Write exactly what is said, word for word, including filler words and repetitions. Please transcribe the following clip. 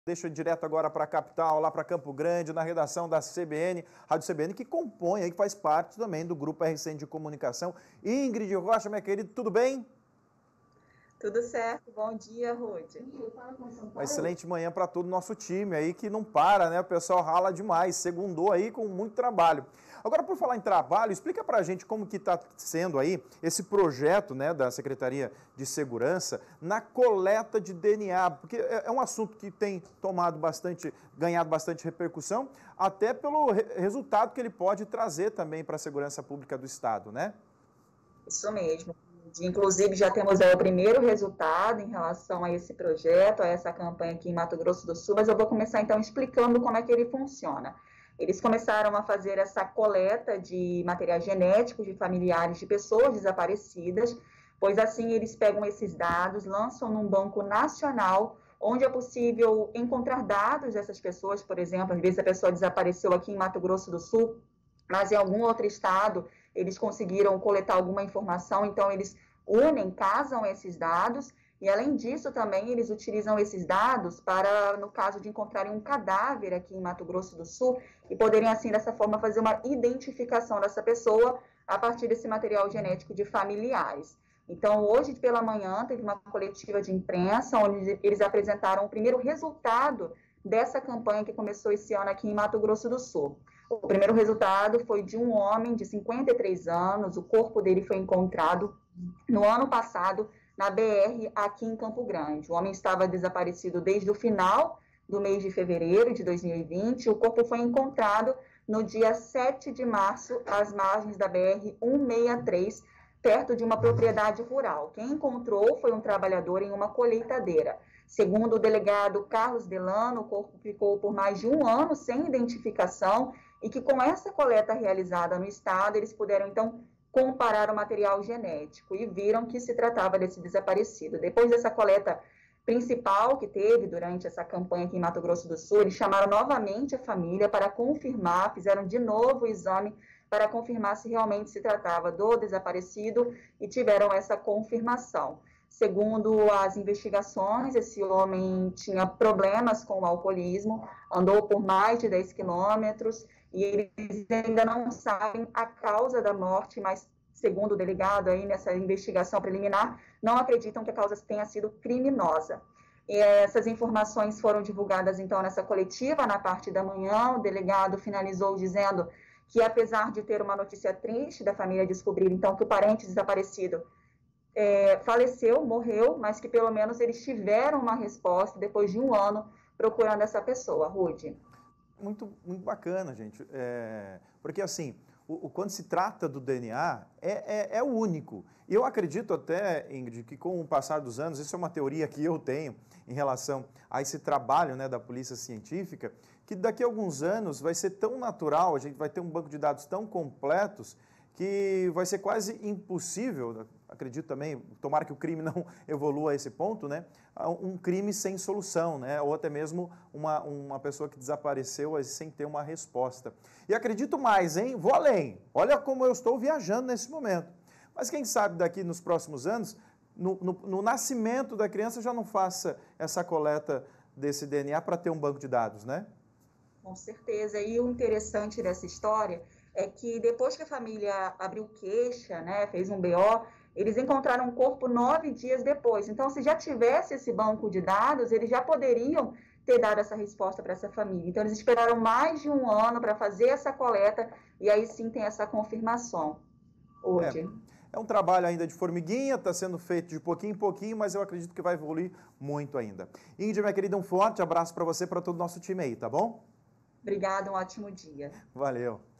Deixa eu ir direto agora para a capital, lá para Campo Grande, na redação da C B N, Rádio C B N, que compõe, aí, que faz parte também do Grupo R C N de Comunicação. Ingrid Rocha, minha querida, tudo bem? Tudo certo, bom dia, Ruth. Uma excelente manhã para todo o nosso time aí, que não para, né? O pessoal rala demais, segundou aí com muito trabalho. Agora, por falar em trabalho, explica para a gente como que está sendo aí esse projeto, né, da Secretaria de Segurança na coleta de D N A, porque é um assunto que tem tomado bastante, ganhado bastante repercussão, até pelo re resultado que ele pode trazer também para a segurança pública do Estado, né? Isso mesmo. Inclusive, já temos aí o primeiro resultado em relação a esse projeto, a essa campanha aqui em Mato Grosso do Sul, mas eu vou começar então explicando como é que ele funciona. Eles começaram a fazer essa coleta de materiais genéticos de familiares de pessoas desaparecidas, pois assim eles pegam esses dados, lançam num banco nacional, onde é possível encontrar dados dessas pessoas, por exemplo, às vezes a pessoa desapareceu aqui em Mato Grosso do Sul, mas em algum outro estado eles conseguiram coletar alguma informação, então eles unem, casam esses dados, e além disso também eles utilizam esses dados para, no caso de encontrarem um cadáver aqui em Mato Grosso do Sul, e poderem assim, dessa forma, fazer uma identificação dessa pessoa a partir desse material genético de familiares. Então, hoje pela manhã, teve uma coletiva de imprensa, onde eles apresentaram o primeiro resultado dessa campanha que começou esse ano aqui em Mato Grosso do Sul. O primeiro resultado foi de um homem de cinquenta e três anos, o corpo dele foi encontrado no ano passado na B R aqui em Campo Grande. O homem estava desaparecido desde o final do mês de fevereiro de dois mil e vinte, o corpo foi encontrado no dia sete de março, às margens da B R cento e sessenta e três, perto de uma propriedade rural. Quem encontrou foi um trabalhador em uma colheitadeira. Segundo o delegado Carlos Delano, o corpo ficou por mais de um ano sem identificação e que com essa coleta realizada no estado, eles puderam então comparar o material genético e viram que se tratava desse desaparecido. Depois dessa coleta principal que teve durante essa campanha aqui em Mato Grosso do Sul, eles chamaram novamente a família para confirmar, fizeram de novo o exame para confirmar se realmente se tratava do desaparecido e tiveram essa confirmação. Segundo as investigações, esse homem tinha problemas com o alcoolismo, andou por mais de dez quilômetros e eles ainda não sabem a causa da morte, mas segundo o delegado aí nessa investigação preliminar, não acreditam que a causa tenha sido criminosa. E essas informações foram divulgadas então nessa coletiva na parte da manhã. O delegado finalizou dizendo que apesar de ter uma notícia triste da família descobrir então que o parente desaparecido É, faleceu, morreu, mas que pelo menos eles tiveram uma resposta depois de um ano procurando essa pessoa, Rudy. Muito, muito bacana, gente, é, porque assim, o, o, quando se trata do D N A, é, é, é o único. E eu acredito até, Ingrid, que com o passar dos anos, isso é uma teoria que eu tenho em relação a esse trabalho, né, da polícia científica, que daqui a alguns anos vai ser tão natural, a gente vai ter um banco de dados tão completos, que vai ser quase impossível, acredito também, tomara que o crime não evolua a esse ponto, né? Um crime sem solução, né? Ou até mesmo uma, uma pessoa que desapareceu sem ter uma resposta. E acredito mais, hein? Vou além. Olha como eu estou viajando nesse momento. Mas quem sabe daqui nos próximos anos, no, no, no nascimento da criança, já não faça essa coleta desse D N A para ter um banco de dados, né? Com certeza. E o interessante dessa história é que depois que a família abriu queixa, né, fez um B O, eles encontraram o corpo nove dias depois. Então, se já tivesse esse banco de dados, eles já poderiam ter dado essa resposta para essa família. Então, eles esperaram mais de um ano para fazer essa coleta e aí sim tem essa confirmação hoje. É, é um trabalho ainda de formiguinha, está sendo feito de pouquinho em pouquinho, mas eu acredito que vai evoluir muito ainda. Ingrid, minha querida, um forte abraço para você e para todo o nosso time aí, tá bom? Obrigada, um ótimo dia. Valeu.